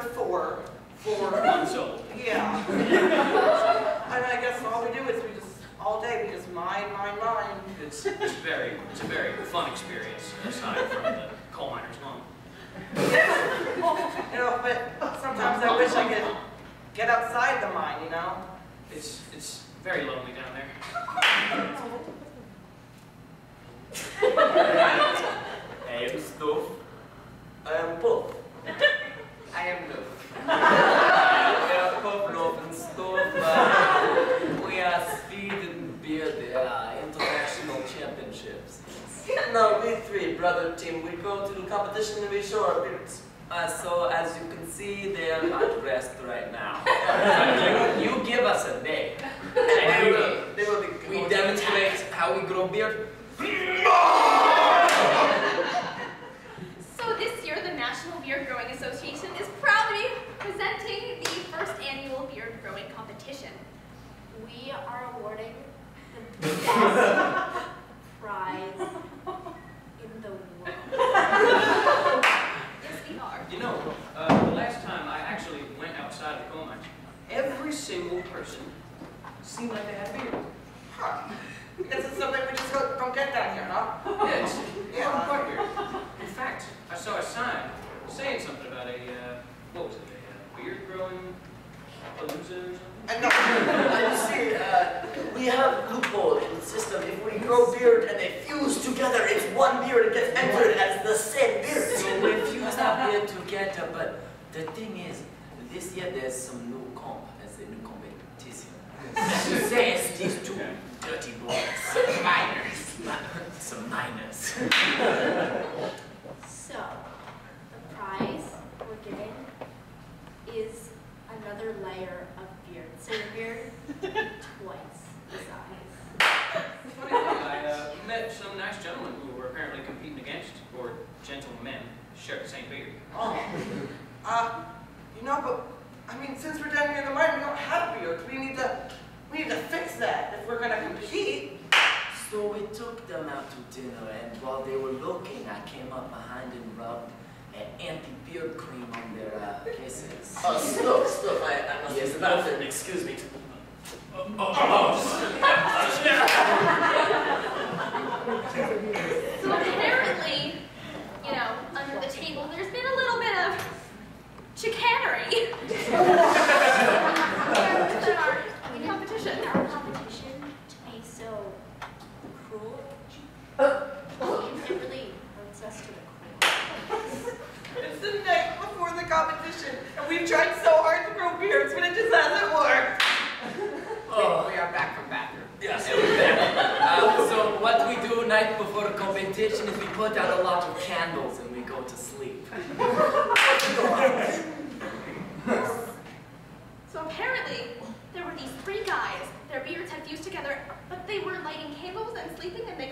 4. 4 months old. Yeah. And I guess all we do is we just all day because mine. It's a very fun experience aside from the coal miner's loan. You know, but sometimes I wish I could get outside the mine, you know? It's very lonely down there. I am Stove. I am both. I am Noob. We are Kovlov and Stove. We are speed and beer, international championships. No, we 3, brother team, we go to the competition and we show our beards. So as you can see, they are at rest right now. you give us a day. And we demonstrate how we grow beard. So this year, the National Beard Growing Association is proudly presenting the first annual beard growing competition. We are awarding the best prize in the world. Yes, we are. You know, the last time I actually went outside the coal mines, every single person seemed like they had a beard. Huh. This is something we just don't get down here, huh? Yeah, it's quite weird. In fact, I saw a sign saying something about what was it, a beard growing palooza or something? And you see, we have a loophole in the system. If we grow beard and they fuse together, it's one beard that gets entered as the same beard. So we fuse our beard together, but the thing is, this year there's some new comp, as a new competition. Says these 2 dirty boys. Some minors. So, the prize we're giving is another layer of beard. So your beard, twice the size. Funny thing, I met some nice gentlemen who were apparently competing against, or gentlemen, share the same beard. Oh. You know, but, I mean, since we're down here in the mine, we don't have beards. We need to fix that if we're going to compete. So we took them out to dinner, and while they were looking, I came up behind and rubbed an anti-beard cream on their kisses. Oh, stop. I must use the bathroom. Excuse me. So apparently, you know, under the table, there's been a little bit of chicanery. in our competition. Our competition to be so cruel. It really hurts us to the core. It's the night before the competition, and we've tried so hard to grow beards, but it just hasn't worked. Oh, we are back from bathroom. Yes, we're back. So what we do night before the competition is we put out a lot of candles and we go to sleep. So apparently, there were these 3 guys. Their beards had fused together, but they were lighting candles and sleeping, and they